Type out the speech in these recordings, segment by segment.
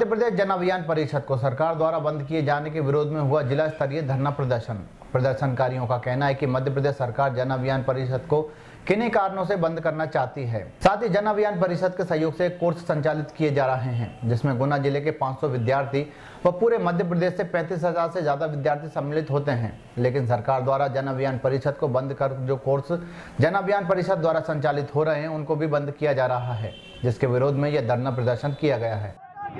मध्य प्रदेश जन अभियान परिषद को सरकार द्वारा बंद किए जाने के विरोध में हुआ जिला स्तरीय धरना प्रदर्शन। प्रदर्शनकारियों का कहना है कि मध्य प्रदेश सरकार जन अभियान परिषद को किन्हीं कारणों से बंद करना चाहती है। साथ ही जन अभियान परिषद के सहयोग से कोर्स संचालित किए जा रहे हैं, जिसमें गुना जिले के 500 विद्यार्थी व पूरे मध्य प्रदेश से 35,000 से ज्यादा विद्यार्थी सम्मिलित होते हैं। लेकिन सरकार द्वारा जन अभियान परिषद को बंद कर जो कोर्स जन अभियान परिषद द्वारा संचालित हो रहे हैं उनको भी बंद किया जा रहा है, जिसके विरोध में यह धरना प्रदर्शन किया गया है।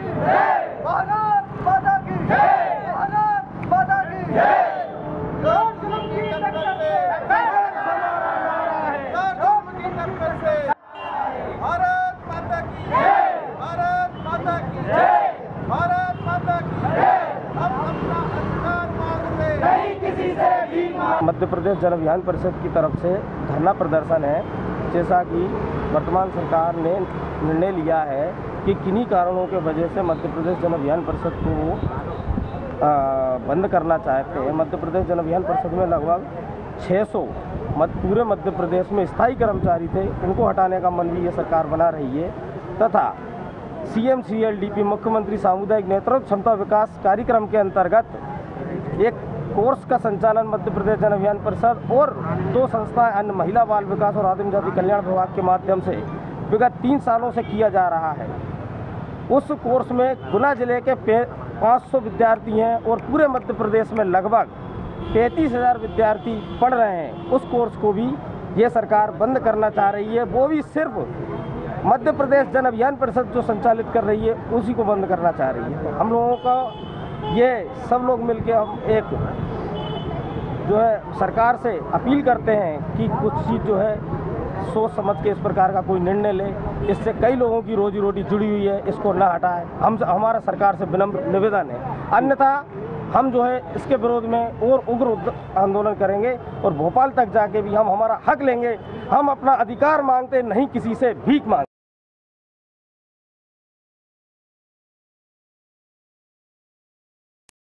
मध्य प्रदेश जन अभियान परिषद की तरफ से धरना प्रदर्शन है। जैसा कि वर्तमान सरकार ने निर्णय लिया है कि किन्हीं कारणों के वजह से मध्य प्रदेश जन अभियान परिषद को बंद करना चाहते हैं। मध्य प्रदेश जन अभियान परिषद में लगभग 600 पूरे मध्य प्रदेश में स्थायी कर्मचारी थे, उनको हटाने का मन भी ये सरकार बना रही है तथा CMCLDP मुख्यमंत्री सामुदायिक नेतृत्व क्षमता विकास कार्यक्रम के अंतर्गत एक कोर्स का संचालन मध्य प्रदेश जन अभियान परिषद और 2 संस्थाएं अन्य महिला बाल विकास और आदिम जाति कल्याण विभाग के माध्यम से विगत 3 सालों से किया जा रहा है। उस कोर्स में गुना जिले के 500 विद्यार्थी हैं और पूरे मध्य प्रदेश में लगभग 35,000 विद्यार्थी पढ़ रहे हैं। उस कोर्स को भी ये सरकार बंद करना चाह रही है, वो भी सिर्फ मध्य प्रदेश जन अभियान परिषद जो संचालित कर रही है उसी को बंद करना चाह रही है। हम लोगों का ये सब लोग मिलके हम एक जो है सरकार से अपील करते हैं कि कुछ चीज़ जो है सोच समझ के इस प्रकार का कोई निर्णय ले। इससे कई लोगों की रोजी रोटी जुड़ी हुई है, इसको ना हटाए। हमारा सरकार से विनम्र निवेदन है, अन्यथा हम जो है इसके विरोध में और उग्र आंदोलन करेंगे और भोपाल तक जाके भी हम हमारा हक लेंगे। हम अपना अधिकार मांगते नहीं किसी से भीख मांगते।